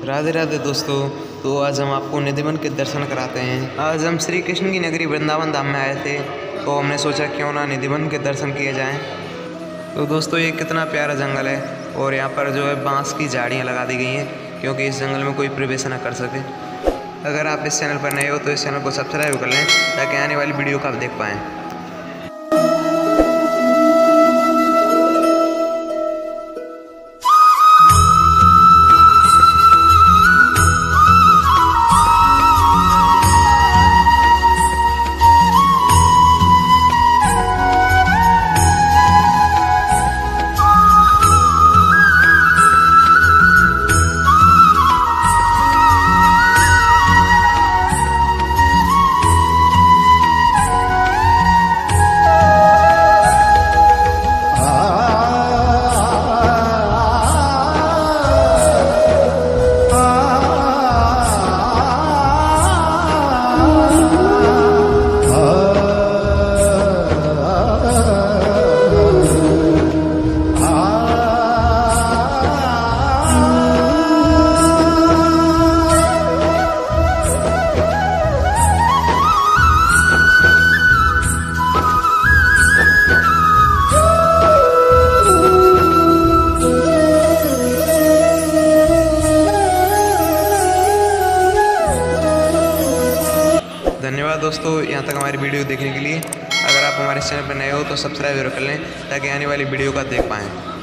राधे राधे दोस्तों। तो आज हम आपको निधिवन के दर्शन कराते हैं। आज हम श्री कृष्ण की नगरी वृंदावन धाम में आए थे, तो हमने सोचा क्यों ना निधिवन के दर्शन किए जाएं। तो दोस्तों ये कितना प्यारा जंगल है और यहाँ पर जो है बांस की झाड़ियाँ लगा दी गई हैं क्योंकि इस जंगल में कोई प्रवेश ना कर सके। अगर आप इस चैनल पर नए हो तो इस चैनल को सब्सक्राइब कर लें ताकि आने वाली वीडियो को आप देख पाएँ। धन्यवाद दोस्तों यहाँ तक हमारी वीडियो देखने के लिए। अगर आप हमारे चैनल पर नए हो तो सब्सक्राइब जरूर कर लें ताकि आने वाली वीडियो का देख पाएँ।